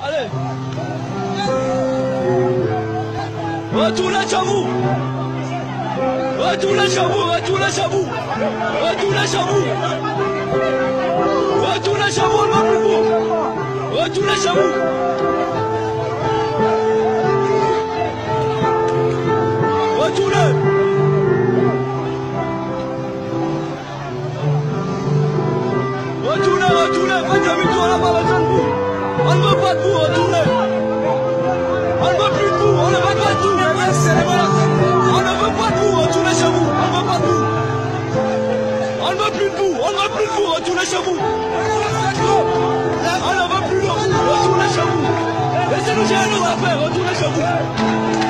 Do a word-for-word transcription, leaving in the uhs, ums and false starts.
Allez. Retournez chez vous. Retournez chez vous. Retournez chez vous. Retournez chez vous. Retournez chez vous. On ne va plus vous. Retournez chez vous. Retournez. Retournez, retournez. Faites demi-tour là-bas, besoin de vous. On ne veut pas de vous. Retournez. On ne veut plus de vous. On ne veut pas de vous. On ne veut pas de vous. Retournez chez vous. On ne veut pas de vous. On ne veut plus de vous. On ne veut plus de vous. Retournez chez vous. On ne veut plus de vous. Retournez chez vous. Laissez-nous gérer nos affaires. Retournez chez vous.